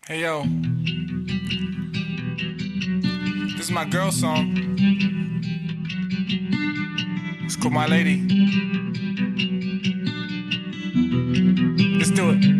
Hey yo, this is my girl song. It's called My Lady. Let's do it.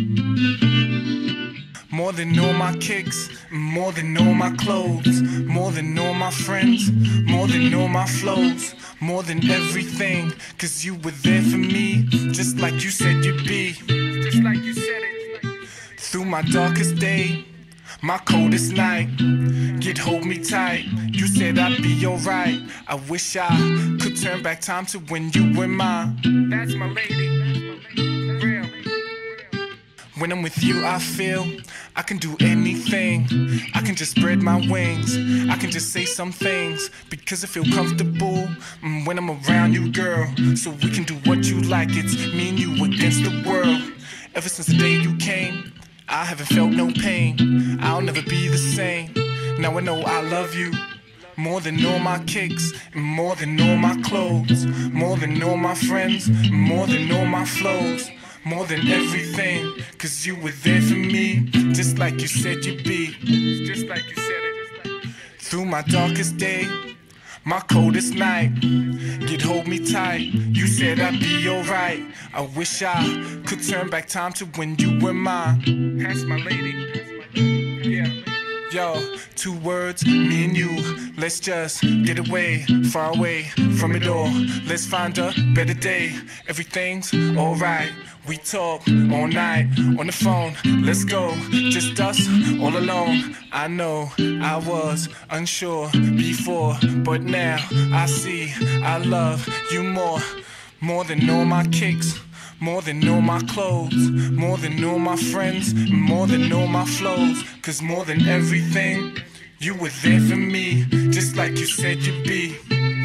More than all my kicks, more than all my clothes, more than all my friends, more than all my flows, more than everything, 'cause you were there for me, just like you said you'd be. Just like you said it. Through my darkest day, my coldest night, you'd hold me tight. You said I'd be alright. I wish I could turn back time to when you were mine. That's my lady. Real. When I'm with you, I feel I can do anything. I can just spread my wings. I can just say some things because I feel comfortable when I'm around you, girl. So we can do what you like. It's me and you against the world. Ever since the day you came, I haven't felt no pain. I'll never be the same. Now I know I love you more than all my kicks, more than all my clothes, more than all my friends, more than all my flows, more than everything, 'cause you were there for me, just like you said you'd be. Just like you said it. Through my darkest day, my coldest night, you'd hold me tight. You said I'd be alright. I wish I could turn back time to when you were mine. That's my lady. Yeah. Yo, 2 words, me and you. Let's just get away, far away from it all. Let's find a better day. Everything's alright. We talk all night on the phone. Let's go, just us all alone. I know I was unsure before, but now I see I love you more than all my kicks, more than all my clothes, more than all my friends, more than all my flows. 'Cause more than everything, you were there for me, just like you said you'd be.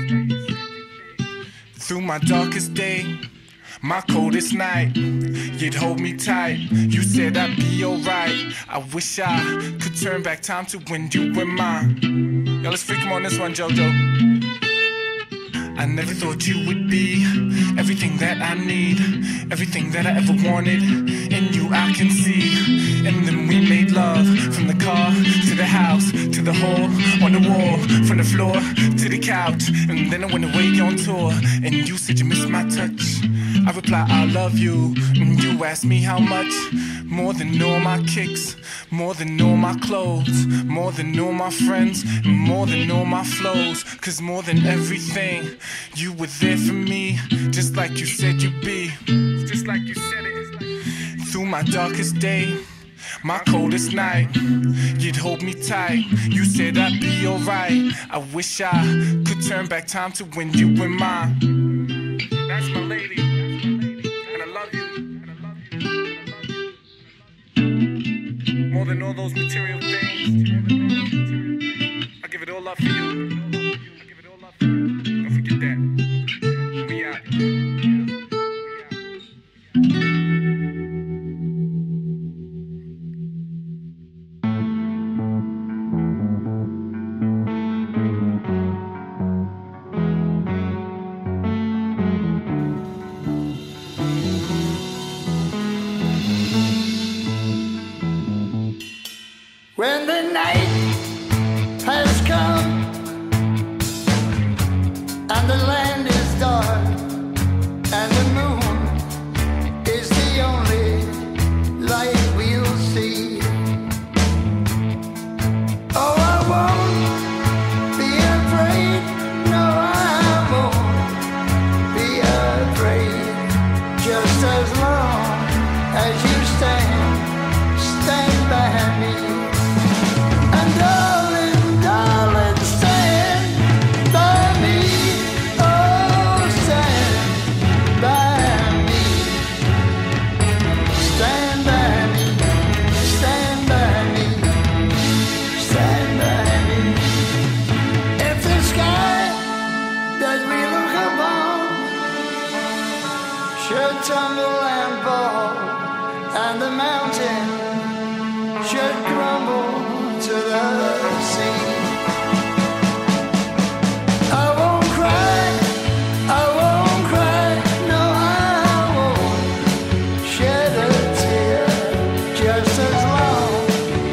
Through my darkest day, my coldest night, you'd hold me tight. You said I'd be alright. I wish I could turn back time to when you were mine. Yo, let's freak 'em on this one, JoJo. I never thought you would be everything that I need, everything that I ever wanted. In you I can see. And then we made love, from the car to the house, to the hole on the wall, from the floor to the couch. And then I went away on tour, and you said you missed my touch. I replied, I love you, and you asked me how much. More than all my kicks, more than all my clothes, more than all my friends, more than all my flows. 'Cause more than everything, you were there for me, just like you said you'd be. Just like you said it. Through my darkest day, my coldest night, you'd hold me tight. You said I'd be alright. I wish I could turn back time to when you were mine. That's my lady. More than all those material things, I give it all up for you. Don't forget that. We out. When the night has come and the land is dark and the moon is the only light we'll see. Oh, I won't be afraid, no, I won't be afraid, just as long as you stand by me. Darling, darling, stand by me. Oh, stand by me. Stand by me. Stand by me. Stand by me. If the sky that we look upon should tumble and fall, and the mountain should crumble to the sea, I won't cry, no, I won't shed a tear, just as long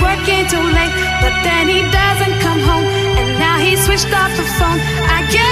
working too late, but then he doesn't come home, and now he switched off the phone. I guess